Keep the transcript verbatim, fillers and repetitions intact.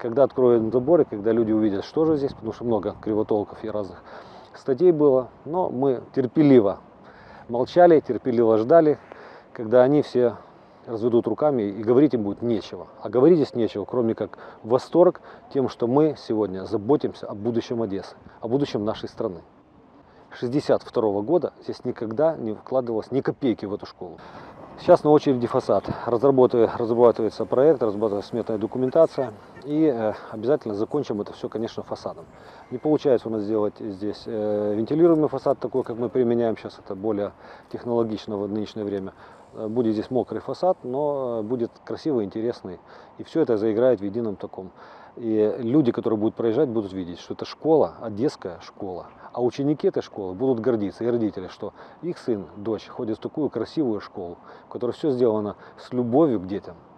когда откроют заборы, когда люди увидят, что же здесь, потому что много кривотолков и разных статей было, но мы терпеливо молчали, терпеливо ждали, когда они все разведут руками и говорить им будет нечего. А говорить здесь нечего, кроме как восторг тем, что мы сегодня заботимся о будущем Одессы, о будущем нашей страны. шестьдесят второго года здесь никогда не вкладывалось ни копейки в эту школу. Сейчас на очереди фасад. Разрабатывается проект, разрабатывается сметная документация. И э, обязательно закончим это все, конечно, фасадом. Не получается у нас сделать здесь э, вентилируемый фасад, такой, как мы применяем сейчас. Это более технологично в нынешнее время. Будет здесь мокрый фасад, но будет красивый, интересный. И все это заиграет в едином таком. И люди, которые будут проезжать, будут видеть, что это школа, одесская школа. А ученики этой школы будут гордиться, и родители, что их сын, дочь ходит в такую красивую школу, в которой все сделано с любовью к детям.